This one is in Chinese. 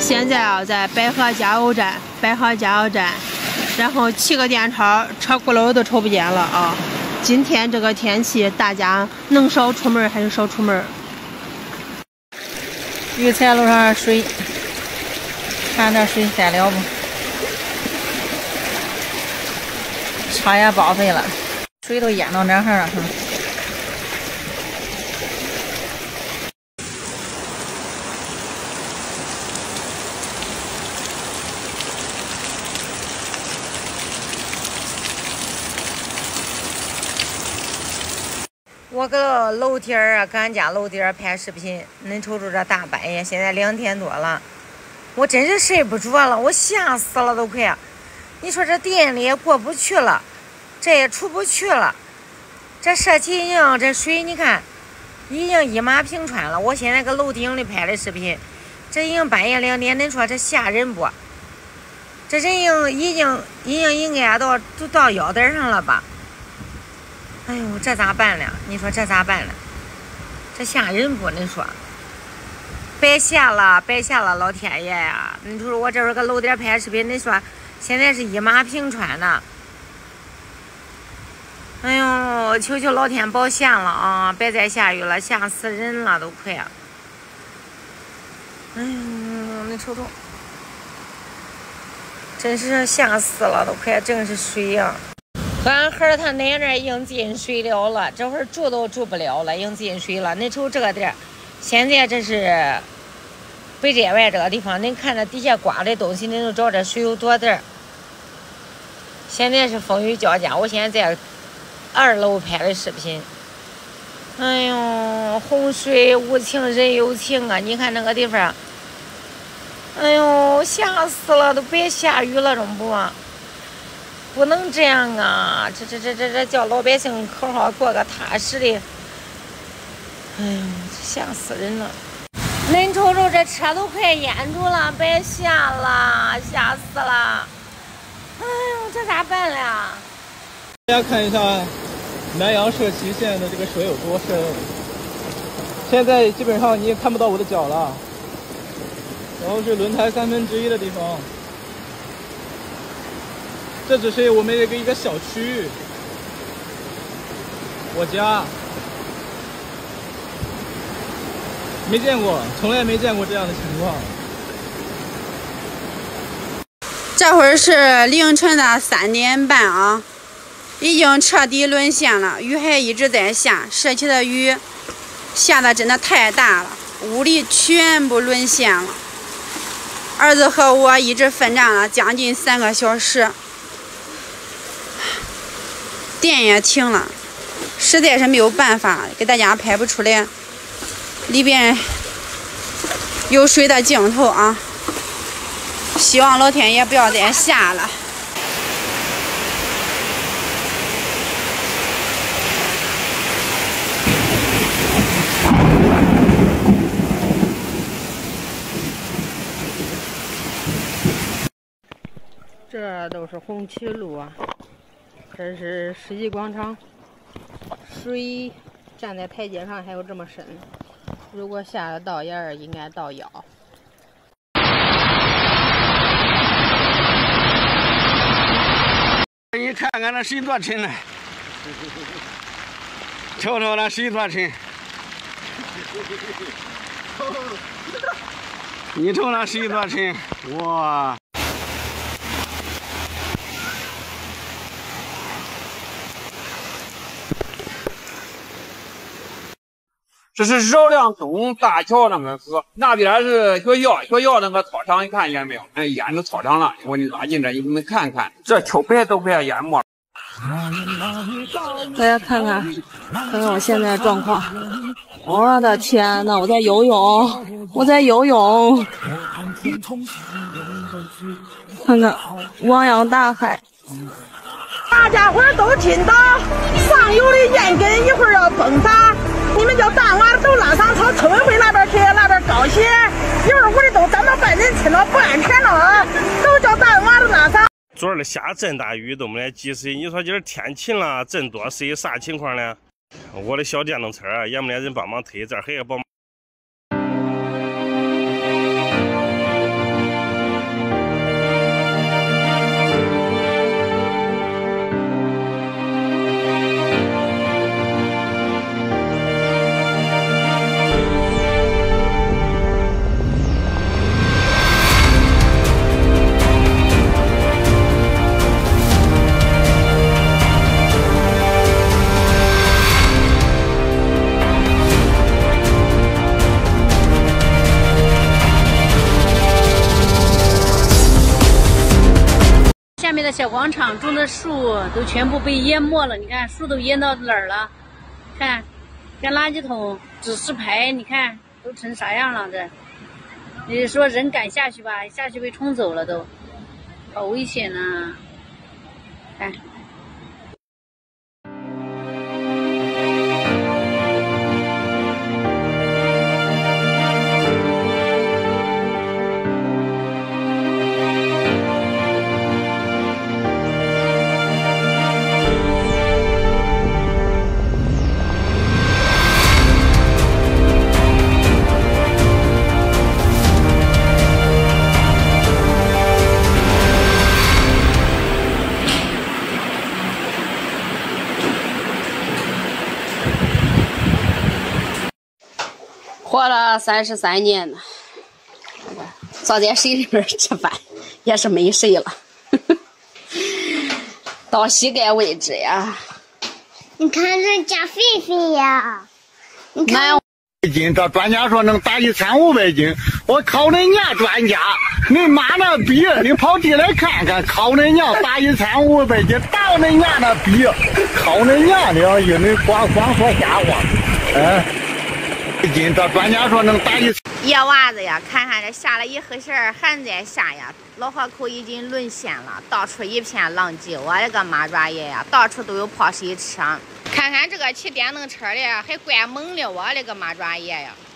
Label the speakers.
Speaker 1: 现在啊，在百河加油站，然后骑个电车，车轱辘都瞅不见了啊！今天这个天气，大家能少出门还是少出门？
Speaker 2: 鱼菜路上的水，看这水塞了不？车也报废了，水都淹到这儿了。我搁楼梯儿啊，搁俺家楼梯儿拍视频，恁瞅瞅这大半夜，现在2点多了，我真是睡不着了，我吓死了都快。你说这店里也过不去了，这也出不去了，这社企营这水你看已经一马平川了。我现在搁楼顶里拍的视频，这已经半夜2点，恁说这吓人不？这人已经应该都到腰带上了吧？哎呦，这咋办了？你说这咋办了？这吓人不？你说，白吓了，老天爷呀！你说我这会儿搁楼顶拍视频，你说现在是一马平川呢。哎呦，求求老天保险了啊！别再下雨了，吓死人了都快。哎呦，你瞅瞅，真是吓死了都快，真是水呀！俺孩儿他奶奶已经进水了，这会儿住都住不了了，已经进水了。你瞅这个地儿，现在这是北寨外这个地方，你看这底下刮的东西，你就知道这水有多大。现在是风雨交加，我现在在2楼拍的视频。哎呦，洪水无情人有情啊！你看那个地方，哎呦，吓死了，都别下雨了，中不？不能这样啊！这叫老百姓好好过个踏实的。哎呦，吓死人了！恁瞅瞅，这车都快淹住了，别下了，吓死了！哎呦，这咋办了？
Speaker 3: 大家看一下南阳社旗现在的这个水有多深，现在基本上你也看不到我的脚了。然后是轮胎1/3的地方。这只是我们一个小区，我家没见过，从来没见过这样的情况。
Speaker 1: 这会儿是凌晨的3点半啊，已经彻底沦陷了，雨还一直在下，社区的雨下的真的太大了，屋里全部沦陷了。儿子和我一直奋战了将近3个小时。电也停了，实在是没有办法，给大家拍不出来里边有水的镜头啊！希望老天爷不要再下了。这都是红旗路啊。这是世纪广场，水站在台阶上还有这么深，如果下得到眼儿，应该到腰。
Speaker 4: 你看看那水多沉呢，瞅瞅那水多沉，你瞅那水多沉，哇！这是饶亮东大桥那个河，那边是学校那个操场，你看见没有？哎，淹到操场了。我给你拉近这，你们看看，这桥白都快淹没了。
Speaker 2: 大家看看我现在的状况，我的天呐，我在游泳，看看汪洋大海。
Speaker 5: 大家伙都听到，上游的烟根一会儿要崩塌，你们叫大娃都拉上朝村委会那边去，那边高血，一会儿屋里都等到被人听到不安全了啊，都叫大娃都拉上。
Speaker 6: 昨儿下这大雨都没来及时，你说今儿天晴了，这多水啥情况呢？我的小电动车也没来人帮忙推，这还要帮忙。
Speaker 7: 在小广场种的树都全部被淹没了，你看树都淹到哪儿了？看，跟垃圾桶、指示牌，你看都成啥样了？这，你说人敢下去吧？下去被冲走了都，好危险呐！看。活了33年了，坐在水里边吃饭也是没水了，到膝盖位置呀。
Speaker 8: 你看人家肥肥呀，你看。
Speaker 9: 斤，这专家说能打1500斤，我靠恁娘专家，你妈那逼，你跑地来看看，靠恁娘打1500斤，打恁娘那逼，靠恁娘的，你光说瞎话，这专家说能打
Speaker 2: 野娃子呀，看看这下了一黑线还在下呀，老河口已经沦陷了，到处一片狼藉，我的个妈抓爷呀，到处都有泡水车。看看这个骑电动车的还怪猛的，我的个妈抓爷呀！